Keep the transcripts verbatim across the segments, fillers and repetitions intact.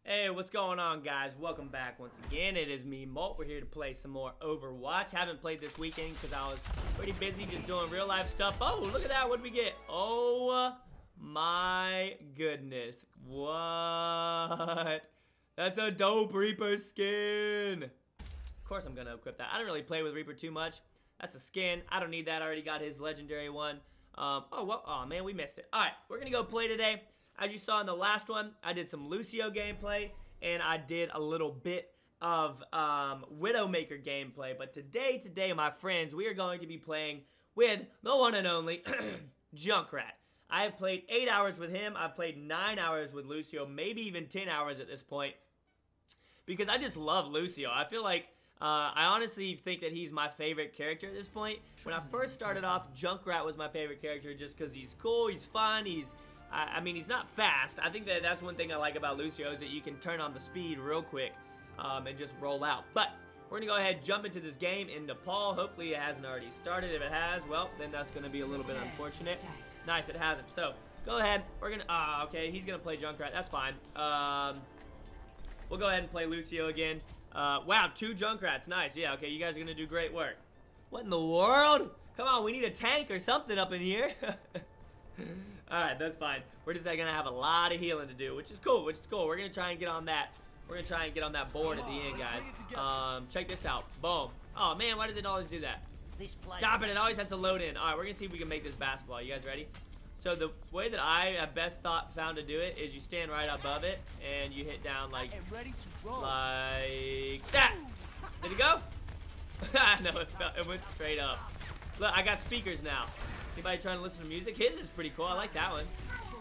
Hey, what's going on, guys? Welcome back once again. It is me, Molt. We're here to play some more Overwatch. Haven't played this weekend because I was pretty busy just doing real life stuff. Oh, look at that. What did we get? Oh my goodness. What? That's a dope Reaper skin. Of course I'm going to equip that. I don't really play with Reaper too much. That's a skin. I don't need that. I already got his legendary one. Um, oh, well, oh, man, we missed it. All right, we're going to go play today. As you saw in the last one, I did some Lucio gameplay, and I did a little bit of um, Widowmaker gameplay. But today, today, my friends, we are going to be playing with the one and only Junkrat. I have played eight hours with him. I've played nine hours with Lucio, maybe even ten hours at this point, because I just love Lucio. I feel like uh, I honestly think that he's my favorite character at this point. When I first started off, Junkrat was my favorite character just because he's cool, he's fun, he's... I mean, he's not fast. I think that that's one thing I like about Lucio is that you can turn on the speed real quick um, and just roll out. But we're going to go ahead and jump into this game in Nepal. Hopefully it hasn't already started. If it has, well, then that's going to be a little bit unfortunate. Nice, it hasn't. So, go ahead. We're going to... Ah, okay, he's going to play Junkrat. That's fine. Um, we'll go ahead and play Lucio again. Uh, wow, two Junkrats. Nice. Yeah, okay, you guys are going to do great work. What in the world? Come on, we need a tank or something up in here. Alright, that's fine. We're just uh, gonna have a lot of healing to do, which is cool, which is cool. We're gonna try and get on that. We're gonna try and get on that board at the end, guys. Um, check this out. Boom. Oh man, why does it always do that? Stop it, it always has to load in. Alright, we're gonna see if we can make this basketball. You guys ready? So the way that I have best thought found to do it is you stand right above it and you hit down like like that. Did it go? No, it, fell, it went straight up. Look, I got speakers now. Anybody trying to listen to music? His is pretty cool. I like that one.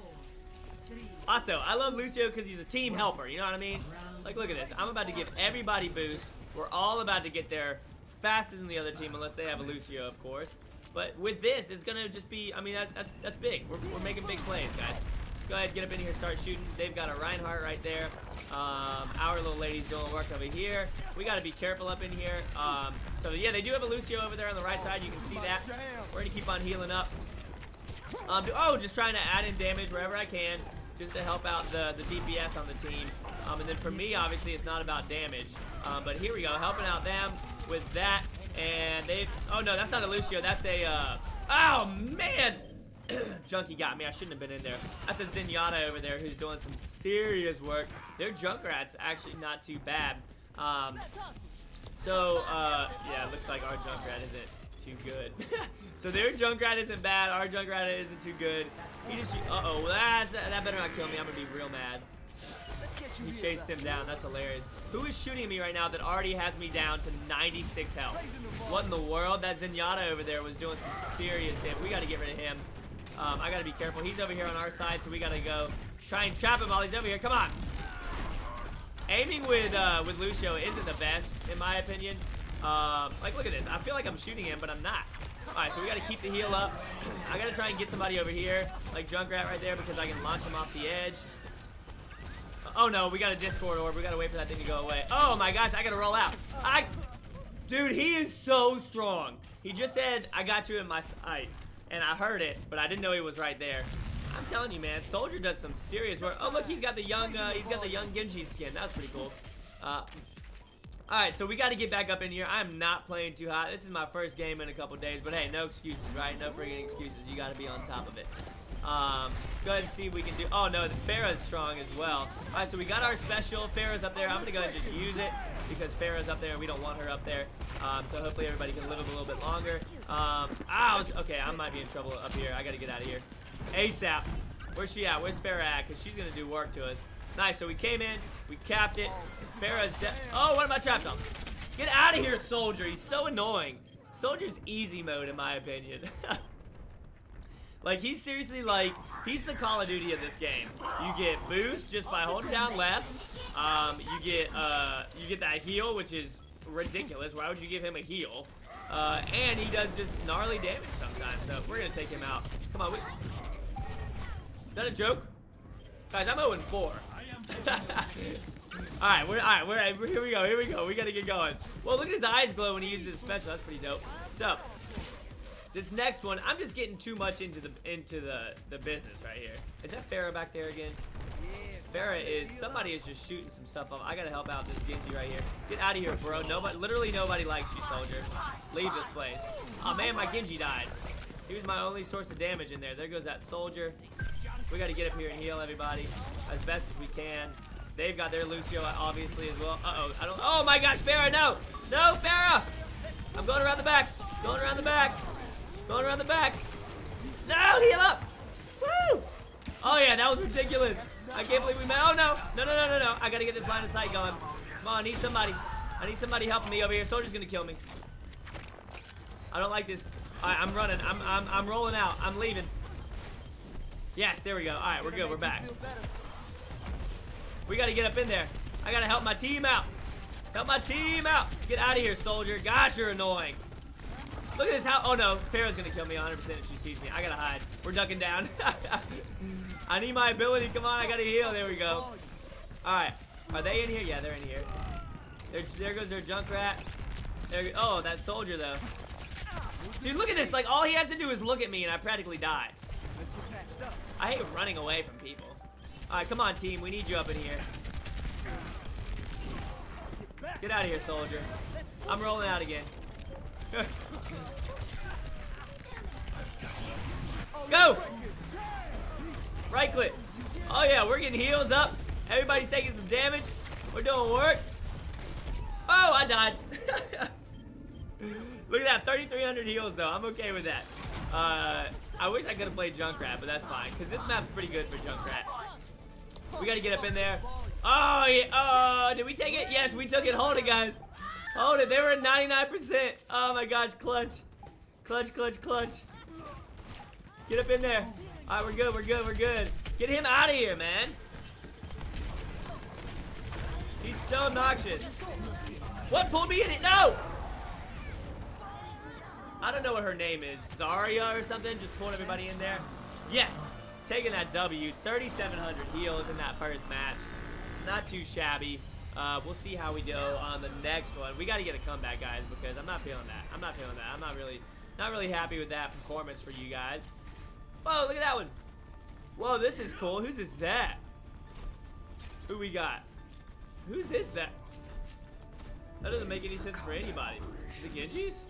Also, I love Lucio because he's a team helper. You know what I mean? Like, look at this. I'm about to give everybody boost. We're all about to get there faster than the other team, unless they have a Lucio, of course. But with this, it's going to just be, I mean, that, that's, that's big. We're, we're making big plays, guys. Let's go ahead and get up in here and start shooting. They've got a Reinhardt right there. Um, our little lady's doing work over here. We got to be careful up in here. Um, so, yeah, they do have a Lucio over there on the right side. You can see that. We're going to keep on healing up. Um, oh, just trying to add in damage wherever I can, just to help out the, the D P S on the team. Um, and then for me, obviously, it's not about damage. Um, but here we go, helping out them with that. And they... Oh, no, that's not a Lucio. That's a... Uh, oh, man! Junkie got me. I shouldn't have been in there. That's a Zenyatta over there who's doing some serious work. Their Junkrat's actually not too bad. Um, so, uh, yeah, it looks like our Junkrat isn't too good. So their Junkrat isn't bad. Our Junkrat isn't too good. He just... Uh-oh. Well, that's, that better not kill me. I'm going to be real mad. He chased him down. That's hilarious. Who is shooting me right now that already has me down to ninety-six health? What in the world? That Zenyatta over there was doing some serious damage. We got to get rid of him. Um, I gotta be careful. He's over here on our side, so we gotta go try and trap him while he's over here. Come on. Aiming with uh, with Lucio isn't the best, in my opinion. Um, like, look at this. I feel like I'm shooting him, but I'm not. All right, so we gotta keep the heal up. I gotta try and get somebody over here, like Junkrat right there, because I can launch him off the edge. Oh no, we got a Discord orb. We gotta wait for that thing to go away. Oh my gosh, I gotta roll out. I, dude, he is so strong. He just said, "I got you in my sights." And I heard it, but I didn't know he was right there. I'm telling you, man, Soldier does some serious work. Oh, look, he's got the young, uh, he's got the young Genji skin. That's pretty cool. Uh, all right, so we got to get back up in here. I'm not playing too hot. This is my first game in a couple days, but hey, no excuses, right? No friggin' excuses. You got to be on top of it. Um, let's go ahead and see if we can do. Oh no, the Pharah's strong as well. All right, so we got our special. Pharah's up there. I'm gonna go ahead and just use it because Pharah's up there and we don't want her up there. Um, so hopefully everybody can live a little bit longer. Um, ah, okay, I might be in trouble up here. I gotta get out of here ASAP. Where's she at? Where's Pharah at? Because she's gonna do work to us. Nice. So we came in, we capped it. Pharah's dead. Oh, what am I trapped on? Get out of here, Soldier. He's so annoying. Soldier's easy mode, in my opinion. Like, he's seriously, like, he's the Call of Duty of this game. You get boost just by holding down left. Um, you get, uh, you get that heal, which is ridiculous. Why would you give him a heal? Uh, and he does just gnarly damage sometimes. So, we're gonna take him out. Come on, we... Is that a joke? Guys, I'm oh and four. Alright, we're, alright, we're, we're, here we go, here we go. We gotta get going. Well, look at his eyes glow when he uses his special. That's pretty dope. So... This next one, I'm just getting too much into the into the the business right here. Is that Pharah back there again? Pharah is, somebody is just shooting some stuff up. I gotta help out this Genji right here. Get out of here, bro. Nobody, literally nobody likes you, soldier. Leave this place. Oh man, my Genji died. He was my only source of damage in there. There goes that soldier. We gotta get up here and heal everybody as best as we can. They've got their Lucio obviously as well. Uh-oh, I don't, oh my gosh, Pharah, no! No, Pharah! I'm going around the back. Going around the back. Going around the back. No, heal up! Woo! Oh yeah, that was ridiculous. I can't believe we met. Oh no, no, no, no, no, no. I gotta get this line of sight going. Come on, I need somebody. I need somebody helping me over here. Soldier's gonna kill me. I don't like this. All right, I'm running. I'm, I'm, I'm rolling out. I'm leaving. Yes, there we go. All right, we're good. We're back. We gotta get up in there. I gotta help my team out. Help my team out. Get out of here, soldier. Gosh, you're annoying. Look at this. How? Oh no, Pharah's gonna kill me one hundred percent if she sees me. I gotta hide. We're ducking down. I need my ability. Come on, I gotta heal. There we go. All right. Are they in here? Yeah, they're in here. There, there goes their Junkrat. There. Oh, that soldier though. Dude, look at this. Like all he has to do is look at me, and I practically die. I hate running away from people. All right, come on, team. We need you up in here. Get out of here, soldier. I'm rolling out again. Go! Right click. Oh yeah, we're getting heals up. Everybody's taking some damage. We're doing work. Oh, I died. Look at that, thirty-three hundred heals though. I'm okay with that. Uh, I wish I could have played Junkrat, but that's fine. Because this map's pretty good for Junkrat. We got to get up in there. Oh, yeah. Oh, did we take it? Yes, we took it. Hold it, guys. Hold it. They were at ninety-nine percent. Oh, my gosh. Clutch. Clutch, clutch, clutch. Get up in there. All right, we're good. We're good. We're good. Get him out of here, man. He's so obnoxious. What? Pulled me in it? No! I don't know what her name is. Zarya or something? Just pulled everybody in there. Yes. Taking that W. thirty-seven hundred heals in that first match. Not too shabby. Uh, we'll see how we go on the next one. We got to get a comeback, guys, because I'm not feeling that. I'm not feeling that. I'm not really, not really happy with that performance for you guys. Whoa, look at that one. Whoa, this is cool. Whose is that? Who we got? Whose is that? That doesn't make any sense for anybody. The Genji's?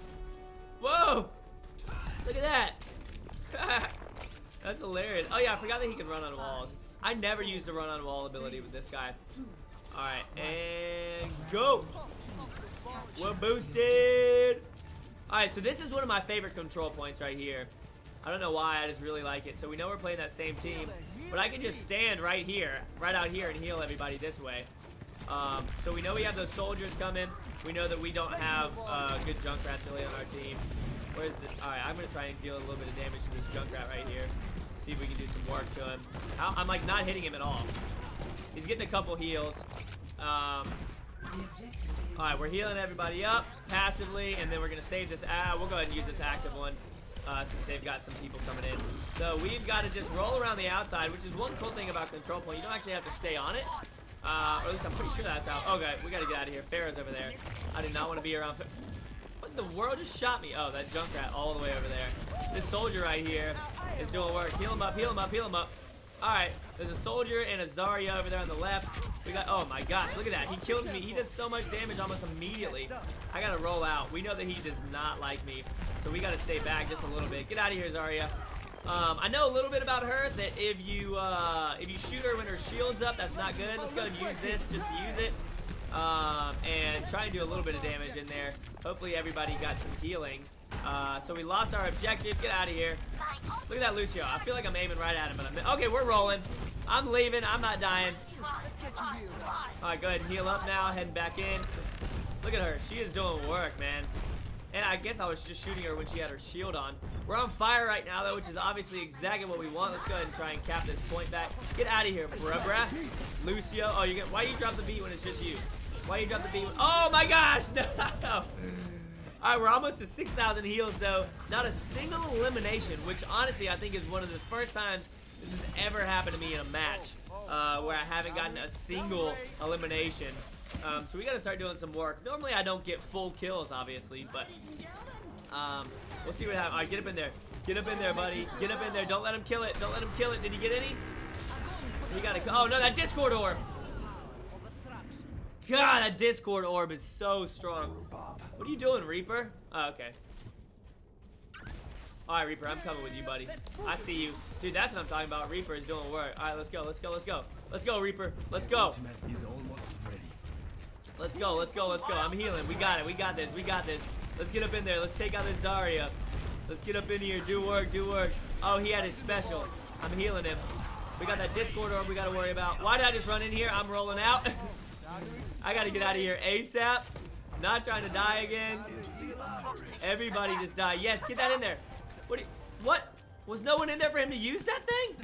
Whoa! Look at that. That's hilarious. Oh yeah, I forgot that he could run on walls. I never used the run on wall ability with this guy. Alright, and go! We're boosted! Alright, so this is one of my favorite control points right here. I don't know why, I just really like it. So we know we're playing that same team, but I can just stand right here, right out here and heal everybody this way. Um, so we know we have those soldiers coming. We know that we don't have uh, good Junkrats really on our team. Where's this? Alright, I'm going to try and deal a little bit of damage to this Junkrat right here. See if we can do some work to him. I'm like not hitting him at all. He's getting a couple heals. Um, Alright, we're healing everybody up passively, and then we're going to save this. Ah, we'll go ahead and use this active one. Uh, since they've got some people coming in. So we've got to just roll around the outside, which is one cool thing about control point. You don't actually have to stay on it. Uh, or at least I'm pretty sure that's how. Okay, we got to get out of here. Pharah's over there. I do not want to be around. What in the world just shot me? Oh, that Junkrat all the way over there. This soldier right here is doing work. Heal him up, heal him up, heal him up. Alright, there's a soldier and a Zarya over there on the left. We got, oh my gosh, look at that. He kills me. He does so much damage almost immediately. I gotta roll out. We know that he does not like me, so we gotta stay back just a little bit. Get out of here, Zarya. Um, I know a little bit about her, that if you uh, if you shoot her when her shield's up, that's not good. Let's go ahead and use this, just use it. Um, and try and do a little bit of damage in there. Hopefully everybody got some healing. Uh, so we lost our objective. Get out of here. Look at that Lucio. I feel like I'm aiming right at him, but I'm okay. We're rolling. I'm leaving. I'm not dying. All right, go ahead and heal up now. Heading back in. Look at her. She is doing work, man. And I guess I was just shooting her when she had her shield on. We're on fire right now, though, which is obviously exactly what we want. Let's go ahead and try and cap this point back. Get out of here, bruh, bruh. Lucio. Oh, you get. Why you drop the beat when it's just you? Why you drop the beat? When, oh my gosh! No. All right, we're almost to six thousand heals, though. Not a single elimination, which honestly I think is one of the first times this has ever happened to me in a match uh, where I haven't gotten a single elimination. Um, so we got to start doing some work. Normally I don't get full kills, obviously, but um, we'll see what happens. All right, get up in there. Get up in there, buddy. Get up in there. Don't let him kill it. Don't let him kill it. Did he get any? We gotta go. Oh, no, that Discord orb. God, that Discord orb is so strong. What are you doing, Reaper? Oh, okay. Alright, Reaper, I'm coming with you, buddy. I see you. Dude, that's what I'm talking about. Reaper is doing work. Alright, let's go, let's go, let's go. Let's go, Reaper. Let's go. Let's go, let's go, let's go. I'm healing. We got it, we got this, we got this. Let's get up in there. Let's take out this Zarya. Let's get up in here. Do work, do work. Oh, he had his special. I'm healing him. We got that Discord orb we gotta worry about. Why did I just run in here? I'm rolling out. I gotta get out of here ASAP. Not trying to die again. Everybody just die. Yes, get that in there. What? Do you, what? Was no one in there for him to use that thing?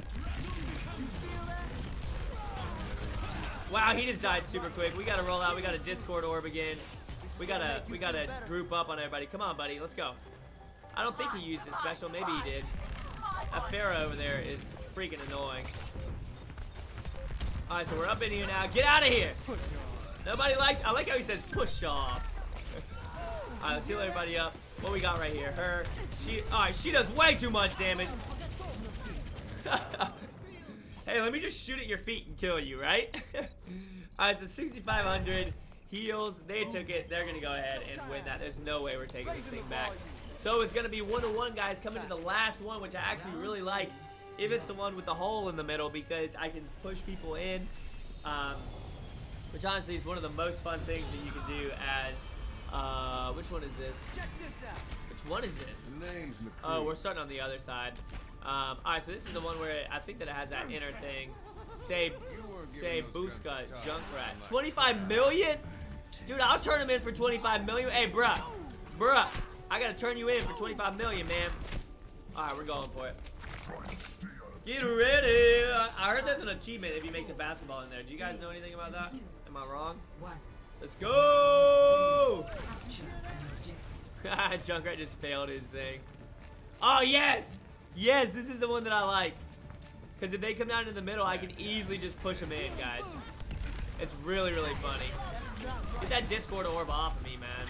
Wow, he just died super quick. We gotta roll out. We got a Discord orb again. We gotta, we gotta group up on everybody. Come on, buddy. Let's go. I don't think he used his special. Maybe he did. That Pharah over there is freaking annoying. All right, so we're up in here now. Get out of here. Nobody likes. I like how he says push off. All right, let's heal everybody up. What we got right here? Her. She. All right, she does way too much damage. Hey, let me just shoot at your feet and kill you, right? All right, so sixty-five hundred heals. They took it. They're gonna go ahead and win that. There's no way we're taking this thing back. So it's gonna be one to one, guys. Coming to the last one, which I actually really like. If it's the one with the hole in the middle, because I can push people in. Um, which honestly is one of the most fun things that you can do as. Uh, which one is this? Which one is this? Oh, we're starting on the other side. Um, alright, so this is the one where I think that it has that inner thing. Say, say, Busca, Junkrat. twenty-five million? Dude, I'll turn him in for twenty-five million. Hey, bruh. Bruh. I gotta turn you in for twenty-five million, man. Alright, we're going for it. Get ready. I heard there's an achievement if you make the basketball in there. Do you guys know anything about that? Am I wrong? Let's go! Junkrat just failed his thing. Oh, yes! Yes, this is the one that I like. Because if they come down in the middle, I can easily just push them in, guys. It's really, really funny. Get that Discord orb off of me, man.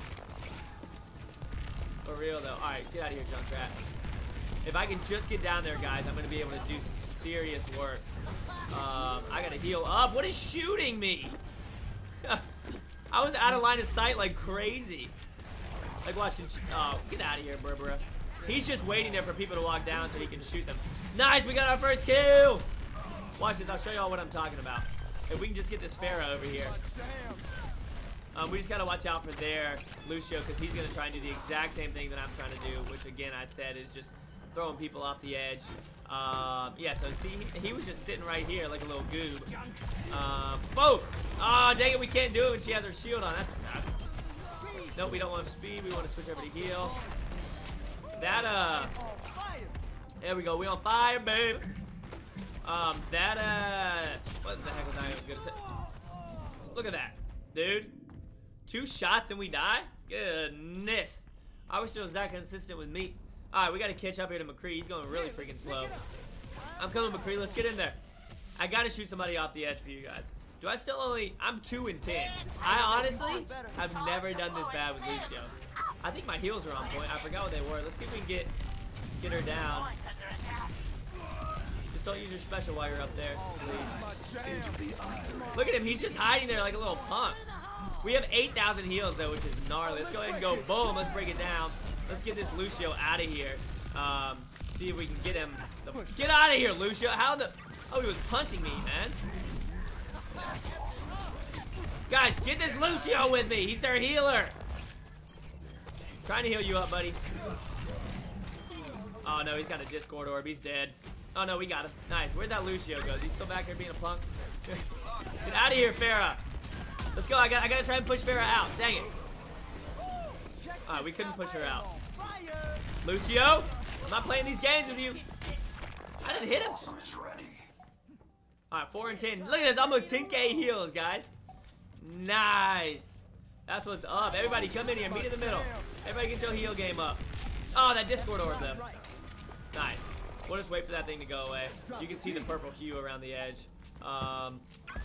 For real, though. Alright, get out of here, Junkrat. If I can just get down there, guys, I'm going to be able to do some serious work. Um, I got to heal up. What is shooting me? I was out of line of sight like crazy. Like watching. Oh, get out of here, Berbera. He's just waiting there for people to walk down so he can shoot them. Nice, we got our first kill. Watch this. I'll show y'all what I'm talking about. If we can just get this Pharah over here. Um, we just gotta watch out for their Lucio because he's gonna try and do the exact same thing that I'm trying to do, which again I said is just throwing people off the edge. Um, yeah, so see, he, he was just sitting right here like a little goob. Um, boom! Oh, dang it, we can't do it when she has her shield on. That sucks. Nope, we don't want speed. We want to switch over to heal. That, uh... There we go. We on fire, babe. Um, that, uh... What the heck was I even gonna say? Look at that. Dude. Two shots and we die? Goodness. I wish it was that consistent with me. Alright, we gotta catch up here to McCree. He's going really freaking slow. I'm coming, McCree. Let's get in there. I gotta shoot somebody off the edge for you guys. Do I still only... I'm two and ten. I honestly have never done this bad with Lucio. I think my heals are on point. I forgot what they were. Let's see if we can get, get her down. Just don't use your special while you're up there, please. Look at him. He's just hiding there like a little punk. We have eight thousand heals, though, which is gnarly. Let's go ahead and go. Boom. Let's break it down. Let's get this Lucio out of here. Um, see if we can get him. The, get out of here, Lucio. How the... Oh, he was punching me, man. Guys, get this Lucio with me. He's their healer. Trying to heal you up, buddy. Oh, no. He's got a Discord orb. He's dead. Oh, no. We got him. Nice. Where'd that Lucio go? Is he still back here being a punk? Get out of here, Pharah. Let's go. I got I gotta try and push Pharah out. Dang it. Alright, we couldn't push her out. Lucio, I'm not playing these games with you. I didn't hit him. Alright, four and ten. Look at this, almost ten K heals, guys. Nice. That's what's up. Everybody come in here, meet in the middle. Everybody get your heal game up. Oh, that Discord orb though. Nice. We'll just wait for that thing to go away. You can see the purple hue around the edge. Um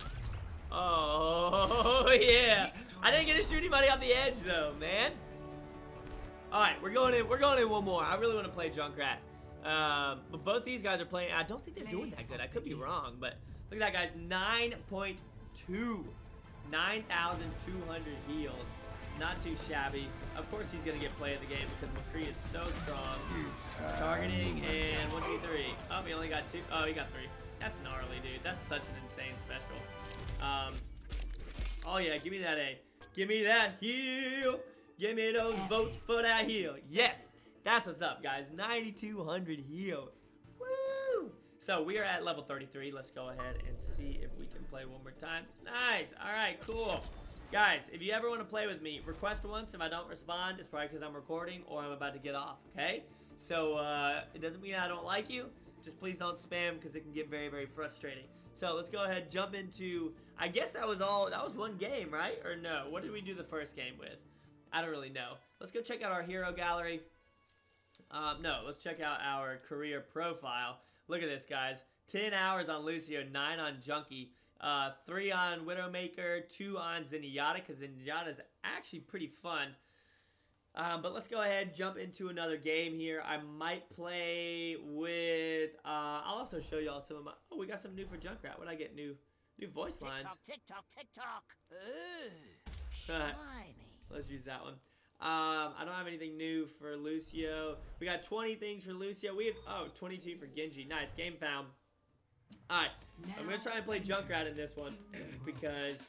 Oh yeah. I didn't get to shoot anybody off the edge though, man. Alright, we're going in. We're going in one more. I really want to play Junkrat. Um, but both these guys are playing. I don't think they're doing that good. I could be wrong, but Look at that, guys. nine point two. nine thousand two hundred heals. Not too shabby. Of course he's going to get play of the game because McCree is so strong. Targeting and one, two, three. Oh, he only got two. Oh, he got three. That's gnarly, dude. That's such an insane special. Um, oh, yeah. Give me that A. Give me that heal. Give me those votes for that heal. Yes. That's what's up, guys. ninety-two hundred heals. Woo! So we are at level thirty-three. Let's go ahead and see if we can play one more time. Nice. All right, cool. Guys, if you ever want to play with me, request once. If I don't respond, it's probably because I'm recording or I'm about to get off, okay? So uh, it doesn't mean I don't like you. Just please don't spam because it can get very, very frustrating. So let's go ahead and jump into, I guess that was all, that was one game, right? Or no? What did we do the first game with? I don't really know. Let's go check out our hero gallery. Um, no, let's check out our career profile. Look at this, guys. ten hours on Lucio, nine on Junkie. Uh, three on Widowmaker, two on Zenyatta, because Zenyatta is actually pretty fun. Um, but let's go ahead, jump into another game here. I might play with, uh, I'll also show y'all some of my, oh, we got some new for Junkrat. What did I get? New, new voice lines. TikTok, TikTok, TikTok. Ooh, shiny. Let's use that one. Um, I don't have anything new for Lucio. We got twenty things for Lucio. We have, oh, twenty-two for Genji. Nice, game found. Alright, I'm going to try and play Junkrat in this one because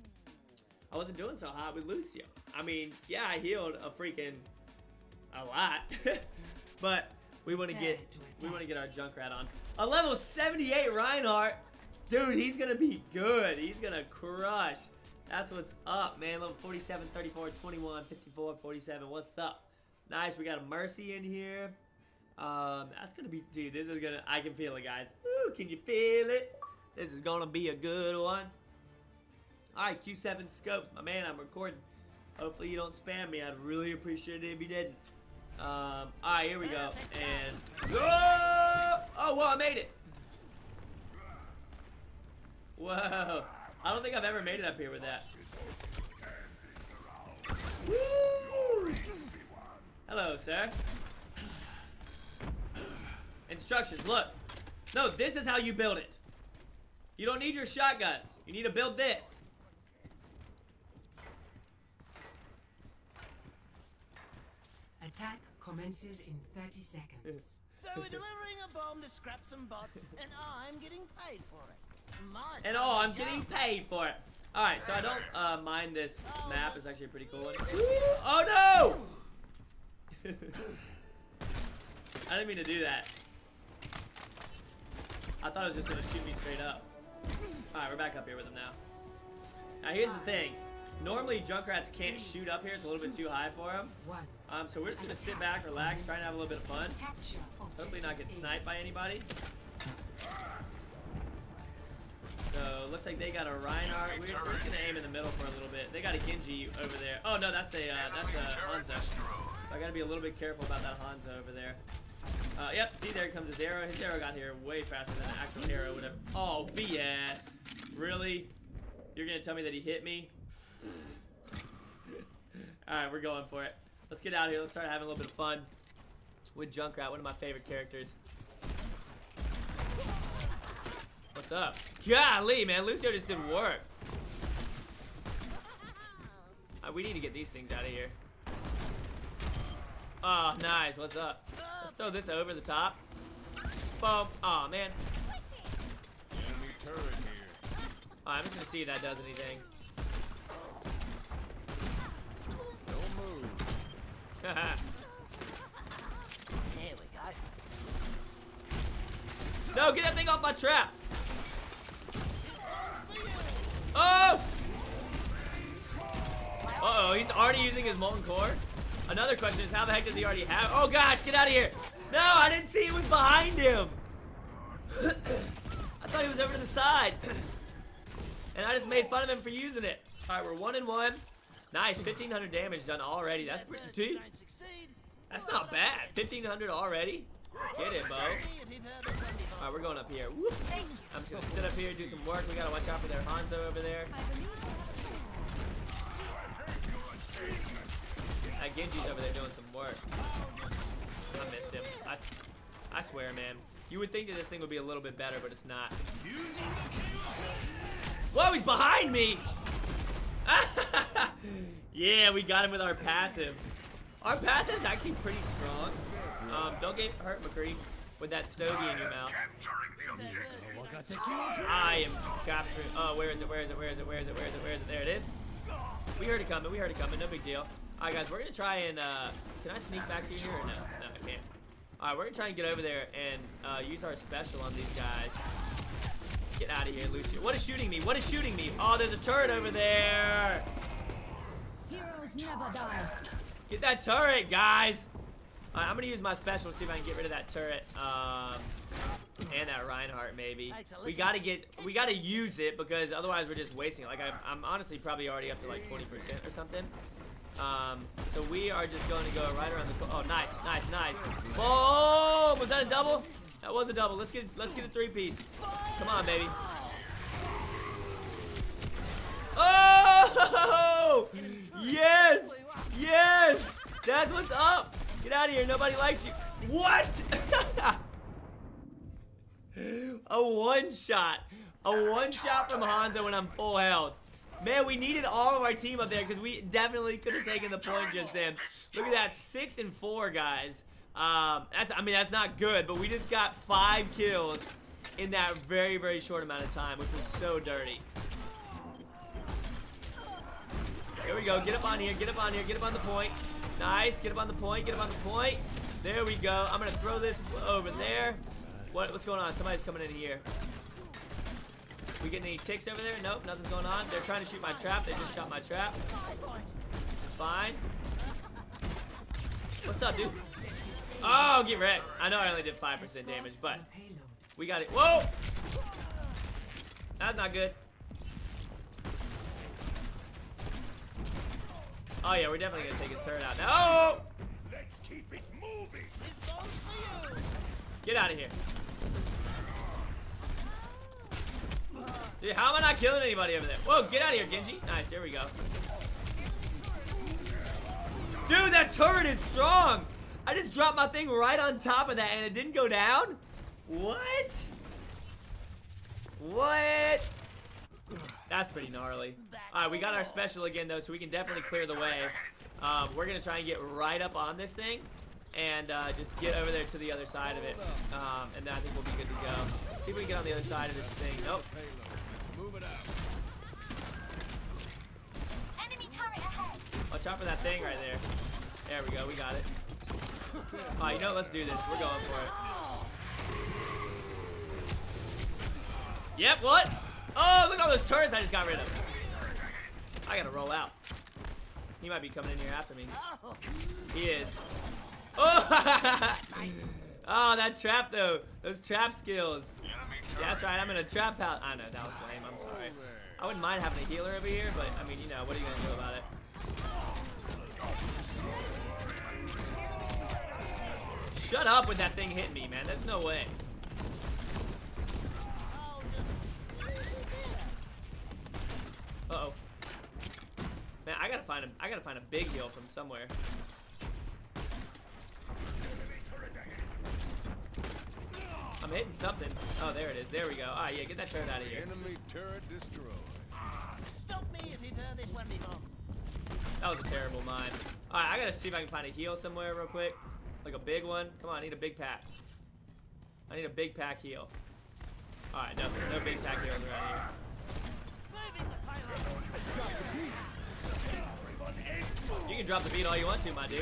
I wasn't doing so hot with Lucio. I mean, yeah, I healed a freaking a lot, but we want to get we want to get our Junkrat on. A level seventy-eight Reinhardt, dude, he's going to be good. He's going to crush. That's what's up, man. Level forty-seven, thirty-four, twenty-one, fifty-four, forty-seven. What's up? Nice. We got a Mercy in here. Um, that's gonna be, dude, this is gonna, I can feel it, guys. Woo, can you feel it? This is gonna be a good one. Alright, Q seven scopes. My man, I'm recording. Hopefully you don't spam me. I'd really appreciate it if you didn't. Um, alright, here we go. And, oh, oh, whoa, I made it. Whoa. I don't think I've ever made it up here with that. Woo! Hello, sir. Instructions, look. No, this is how you build it. You don't need your shotguns. You need to build this. Attack commences in thirty seconds. So we're delivering a bomb to scrap some bots, and I'm getting paid for it. My and oh, I'm getting paid for it. Alright, so I don't uh, mind this map. It's actually a pretty cool one. Oh no! I didn't mean to do that. I thought it was just gonna shoot me straight up. Alright, we're back up here with him now. Now here's the thing. Normally Junkrats can't shoot up here, it's a little bit too high for him. Um, so we're just gonna sit back, relax, try and have a little bit of fun. Hopefully not get sniped by anybody. So looks like they got a Reinhardt. We're, we're just gonna aim in the middle for a little bit. They got a Genji over there. Oh no, that's a uh, that's a Hanzo. So I gotta be a little bit careful about that Hanzo over there. Uh, yep, see, there comes his arrow. His arrow got here way faster than the actual arrow would have. Oh, B S. Really? You're gonna tell me that he hit me? Alright, we're going for it. Let's get out of here. Let's start having a little bit of fun with Junkrat, one of my favorite characters. What's up? Golly, man, Lucio just didn't work. Uh, we need to get these things out of here. Oh, nice. What's up? Let's throw this over the top. Boom. Oh, man. Enemy turret here. Oh, I'm just gonna see if that does anything. Don't move. There we go. No, get that thing off my trap. Oh! Uh-oh, he's already using his Molten Core. Another question is, how the heck does he already have? Oh gosh, get out of here! No, I didn't see he was behind him! I thought he was over to the side. And I just made fun of him for using it. Alright, we're one and one. Nice, fifteen hundred damage done already. That's pretty, dude. That's not bad. fifteen hundred already? Get it, Bo. Alright, we're going up here. Whoop. I'm just gonna sit up here, do some work. We gotta watch out for their Hanzo over there. That Genji's over there doing some work. I missed him. I, I swear, man. You would think that this thing would be a little bit better, but it's not. Whoa, he's behind me! Yeah, we got him with our passive. Our passive's actually pretty strong. Um, don't get hurt, McCree, with that stogie in your mouth. I am capturing. Oh, where is it? Where is it? Where is it? Where is it? Where is it? Where is it? There it is. We heard it coming. We heard it coming. No big deal. All right, guys, we're gonna try and. Uh, can I sneak back through here or no? No, I can't. All right, we're gonna try and get over there and uh, use our special on these guys. Get out of here, Lucio. What is shooting me? What is shooting me? Oh, there's a turret over there. Heroes never die. Get that turret, guys. All right, I'm gonna use my special to see if I can get rid of that turret. Um, and that Reinhardt maybe. We gotta get, we gotta use it because otherwise we're just wasting it. Like I, I'm honestly probably already up to like twenty percent or something. Um, so we are just going to go right around the. Oh, nice, nice, nice. Boom! Was that a double? That was a double. Let's get, let's get a three piece. Come on, baby. Oh! Yes! Yes! That's what's up! Get out of here, nobody likes you. What? A one shot. A one shot from Hanzo when I'm full health. Man, we needed all of our team up there because we definitely could have taken the point just then. Look at that, six and four, guys. Um, that's, I mean, that's not good, but we just got five kills in that very, very short amount of time, which was so dirty. Here we go. Get up on here. Get up on here. Get up on the point. Nice. Get up on the point. Get up on the point. There we go. I'm going to throw this over there. What, what's going on? Somebody's coming in here. We getting any ticks over there? Nope. Nothing's going on. They're trying to shoot my trap. They just shot my trap. It's fine. What's up, dude? Oh, get wrecked. I know I only did five percent damage, but we got it. Whoa! That's not good. Oh yeah, we're definitely gonna take his turret out now. Oh! Let's keep it moving. Get out of here. Dude, how am I not killing anybody over there? Whoa, get out of here, Genji. Nice, there we go. Dude, that turret is strong. I just dropped my thing right on top of that and it didn't go down? What? What? That's pretty gnarly. Alright, we got our special again though, so we can definitely clear the way. Um, we're gonna try and get right up on this thing and uh, just get over there to the other side of it. Um, and then I think we'll be good to go. See if we can get on the other side of this thing. Nope. Move it out. Enemy turret ahead. Watch out for that thing right there. There we go, we got it. Alright, you know what? Let's do this. We're going for it. Yep, what? Oh, look at all those turrets I just got rid of. I gotta roll out. He might be coming in here after me. He is. Oh! Oh, that trap though. Those trap skills. Yeah, that's right. I'm in a trap house. I know, that was lame. I'm sorry. I wouldn't mind having a healer over here, but I mean, you know, what are you gonna do about it? Shut up with that thing hitting me, man. There's no way. Uh-oh. Man, I gotta find a I gotta find a big heal from somewhere. I'm hitting something. Oh, there it is. There we go. All right, yeah, get that turret out of here. Enemy turret destroyed. Stop me if you've heard this one before. That was a terrible mine. All right, I gotta see if I can find a heal somewhere real quick. Like a big one. Come on, I need a big pack. I need a big pack heal. All right, no, no big pack heals around here. You can drop the beat all you want to, my dude.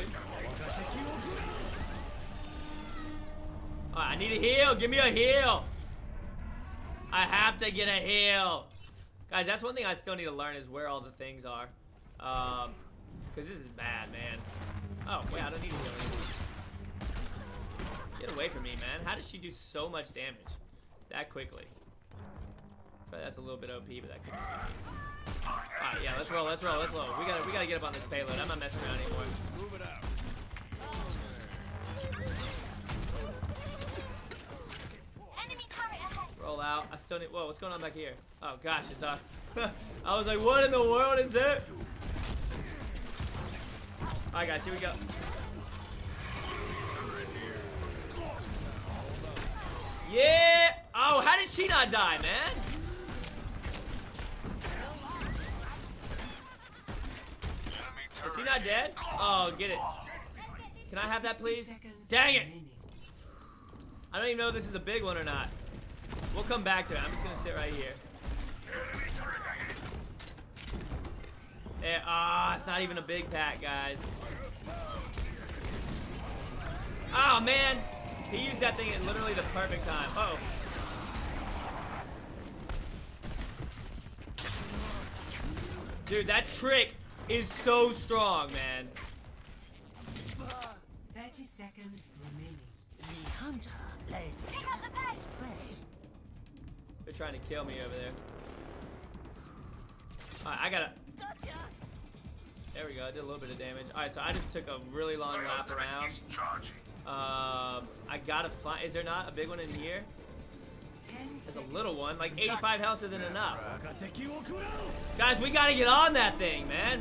Alright, I need a heal. Give me a heal. I have to get a heal. Guys, that's one thing I still need to learn is where all the things are. Um, because this is bad, man. Oh, wait, I don't need a heal anymore. Get away from me, man. How does she do so much damage that quickly? That's a little bit O P, but that could just be me. Alright, yeah, let's roll, let's roll, let's roll. We gotta we gotta get up on this payload. I'm not messing around anymore. Move it out. Enemy turret ahead. Roll out. I still need whoa, what's going on back here? Oh gosh, it's uh I was like, what in the world is it? Alright guys, here we go. Yeah! Oh, how did she not die, man? Is he not dead? Oh, get it. Can I have that, please? Dang it! I don't even know if this is a big one or not. We'll come back to it. I'm just gonna sit right here. Eh, ah, oh, it's not even a big pack, guys. Oh, man. He used that thing at literally the perfect time. Uh oh. Dude, that trick is so strong, man. thirty seconds remaining. The hunter lays Pick up the pack. his prey. They're trying to kill me over there. Alright, I gotta... Gotcha. There we go, I did a little bit of damage. Alright, so I just took a really long lap around. Um, I gotta find... Is there not a big one in here? There's a little one. Like, eighty-five health isn't enough. Guys, we gotta get on that thing, man.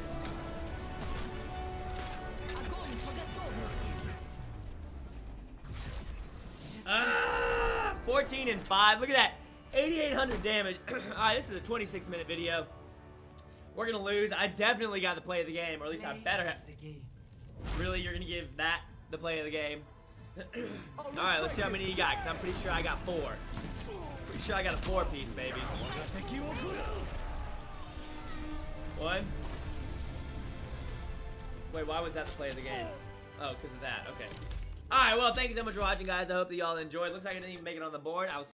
Ah, fourteen and five. Look at that. eighty-eight hundred damage. Alright, this is a twenty-six minute video. We're gonna lose. I definitely got the play of the game, or at least I better have. Really, you're gonna give that the play of the game? Alright, let's see how many you got, because I'm pretty sure I got four. Pretty sure I got a four piece, baby. One. Wait, why was that the play of the game? Oh, because of that. Okay. Alright, well, thank you so much for watching, guys. I hope that y'all enjoyed. Looks like I didn't even make it on the board. I was